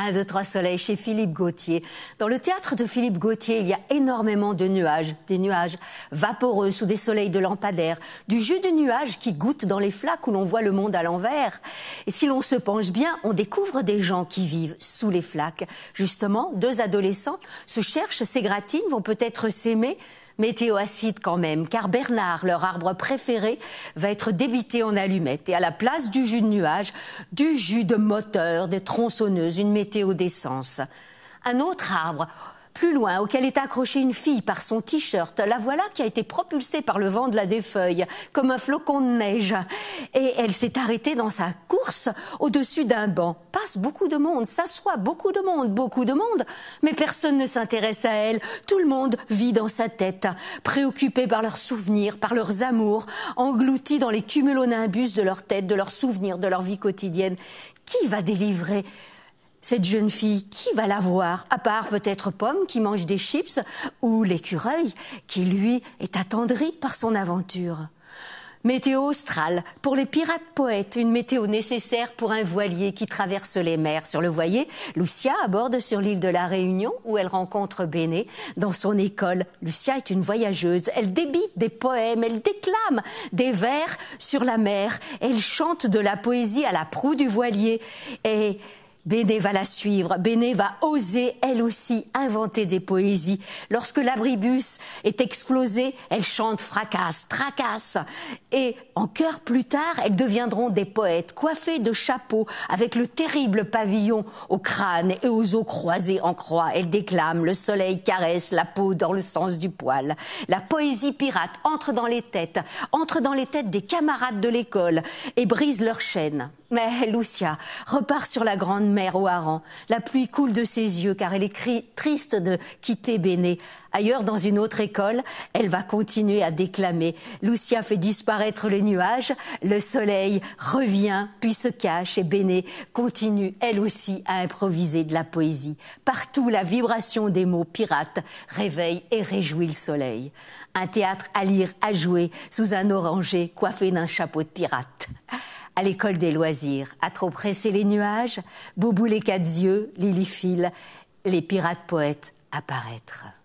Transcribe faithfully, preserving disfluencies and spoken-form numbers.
Un, deux, trois soleils chez Philippe Gautier. Dans le théâtre de Philippe Gautier, il y a énormément de nuages. Des nuages vaporeux sous des soleils de lampadaires. Du jus de nuages qui goûte dans les flaques où l'on voit le monde à l'envers. Et si l'on se penche bien, on découvre des gens qui vivent sous les flaques. Justement, deux adolescents se cherchent, s'égratignent, vont peut-être s'aimer. Météo acide quand même, car Bernard, leur arbre préféré, va être débité en allumettes. Et à la place du jus de nuage, du jus de moteur, des tronçonneuses, une météo d'essence. Un autre arbre, plus loin, auquel est accrochée une fille par son t-shirt. La voilà qui a été propulsée par le vent de la défeuille, comme un flocon de neige. Et elle s'est arrêtée dans sa course au-dessus d'un banc. Passe beaucoup de monde, s'assoit beaucoup de monde, beaucoup de monde. Mais personne ne s'intéresse à elle. Tout le monde vit dans sa tête, préoccupé par leurs souvenirs, par leurs amours, englouti dans les cumulonimbus de leur tête, de leurs souvenirs, de leur vie quotidienne. Qui va délivrer cette jeune fille? Qui va la voir? À part peut-être Pomme qui mange des chips ou l'écureuil qui, lui, est attendri par son aventure. Météo australe, pour les pirates poètes, une météo nécessaire pour un voilier qui traverse les mers. Sur le voilier, Lucia aborde sur l'île de la Réunion où elle rencontre Béné dans son école. Lucia est une voyageuse, elle débite des poèmes, elle déclame des vers sur la mer, elle chante de la poésie à la proue du voilier et Béné va la suivre, Béné va oser, elle aussi, inventer des poésies. Lorsque l'abribus est explosé, elle chante fracasse, tracasse. Et en chœur plus tard, elles deviendront des poètes, coiffées de chapeaux, avec le terrible pavillon au crâne et aux os croisés en croix. Elles déclament, le soleil caresse la peau dans le sens du poil. La poésie pirate entre dans les têtes, entre dans les têtes des camarades de l'école et brise leurs chaînes. Mais Lucia repart sur la grande mer au hareng. La pluie coule de ses yeux car elle est triste de quitter Béné. Ailleurs, dans une autre école, elle va continuer à déclamer. Lucia fait disparaître les nuages, le soleil revient puis se cache et Béné continue elle aussi à improviser de la poésie. Partout, la vibration des mots pirates réveille et réjouit le soleil. Un théâtre à lire, à jouer, sous un oranger coiffé d'un chapeau de pirate. À l'école des loisirs, à trop presser les nuages, Boubou les quatre yeux, Lily file, les pirates poètes apparaître.